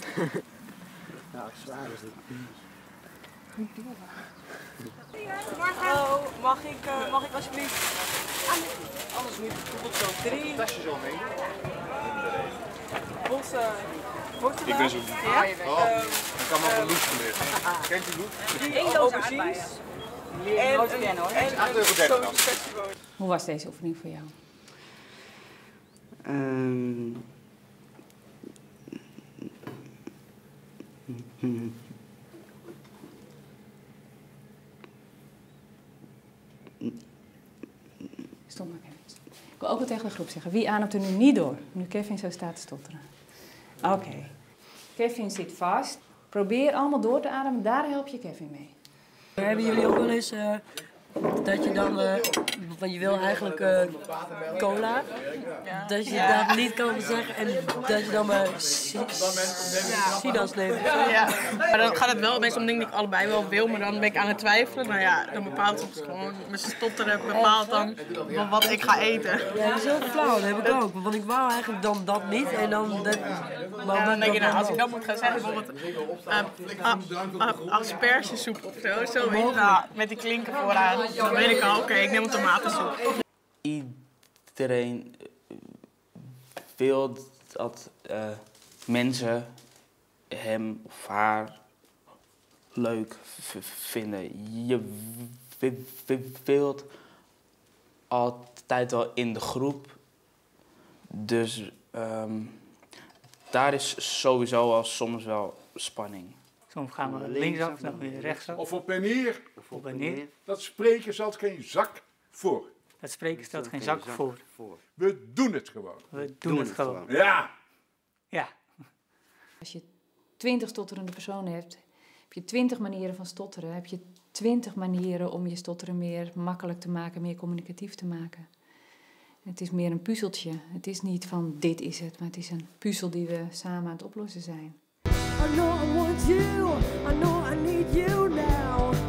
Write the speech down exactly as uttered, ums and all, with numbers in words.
Ja, zwaar is het. Hallo, mag ik, uh, mag ik alsjeblieft? Anders niet, bijvoorbeeld zo drie. Tasje zo mee. Bossen. Ik ben zo. Ja? Oh, dan kan maar van Loes gelegen. Kent u Loes? Drie aubergines. En een zo'n festival. Hoe was deze oefening voor jou? Um, Stop maar, Kevin. Ik wil ook wel tegen de groep zeggen. Wie ademt er nu niet door? Nu Kevin zo staat te stotteren. Oké. Okay. Kevin zit vast. Probeer allemaal door te ademen. Daar help je Kevin mee. Hebben jullie ook wel eens uh, dat je dan, uh, want je wil eigenlijk uh, cola, ja. Dat je ja. dat niet kan zeggen en dat je dan maar Sidas neemt? Ja, maar dan gaat het wel meestal om dingen die ik allebei wel wil, maar dan ben ik aan het twijfelen. Nou ja, dan bepaalt het gewoon, mijn stotteren bepaalt dan wat ik ga eten. Ja, dat is heel flauw, dat heb ik ook, want ik wou eigenlijk dan dat niet en dan... Dat, maar ja, dan denk je, nou, als ik dan moet gaan zeggen, bijvoorbeeld uh, uh, uh, aspergesoep of zo, zo weet je, nou, met die klinken vooraan, dan weet ik al, oké, okay, ik neem een tomatensoep. Iedereen wil dat uh, mensen hem of haar leuk vinden. Je wilt altijd wel in de groep, dus um, daar is sowieso al soms wel spanning. Soms gaan we linksaf, dan weer rechtsaf. Of op en neer. Of op en neer. Dat spreken stelt geen zak voor. Dat spreken stelt geen zak voor. We doen het gewoon. We doen, doen het, het gewoon. gewoon. Ja. Ja. Als je twintig stotterende personen hebt, heb je twintig manieren van stotteren. Heb je twintig manieren om je stotteren meer makkelijk te maken, meer communicatief te maken. Het is meer een puzzeltje. Het is niet van dit is het, maar het is een puzzel die we samen aan het oplossen zijn. I know I want you, I know I need you now.